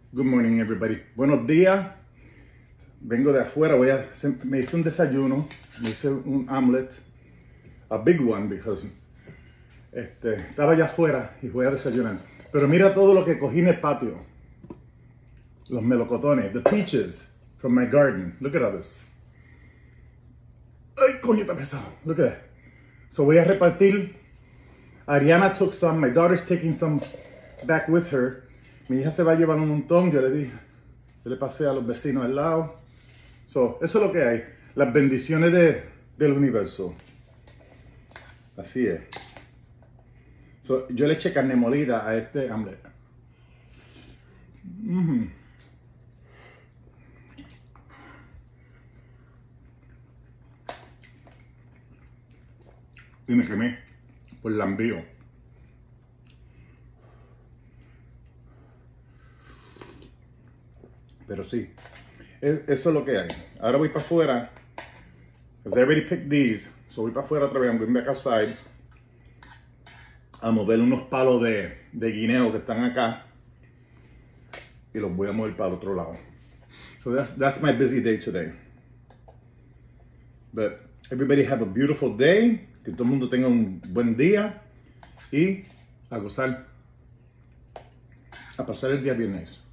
Good morning, everybody. Buenos días. Vengo de afuera. Me hice un desayuno. Me hice un omelet. A big one, because estaba allá afuera y voy a desayunar. Pero mira todo lo que cogí en el patio. Los melocotones. The peaches from my garden. Look at all this. Ay, coño, está pesado. Look at that. So voy a repartir. Ariana took some. My daughter's taking some back with her. Mi hija se va a llevar un montón. Yo le pasé a los vecinos al lado. So, eso es lo que hay. Las bendiciones del universo. Así es. So, yo le eché carne molida a este omelet. Y me quemé por lambío. Pero sí, eso es lo que hay. Ahora voy para afuera. Because I already picked these. So voy para afuera otra vez. I'm going back outside. A mover unos palos de guineo que están acá. Y los voy a mover para el otro lado. So that's my busy day today. But everybody have a beautiful day. Que todo el mundo tenga un buen día. Y a gozar. A pasar el día viernes.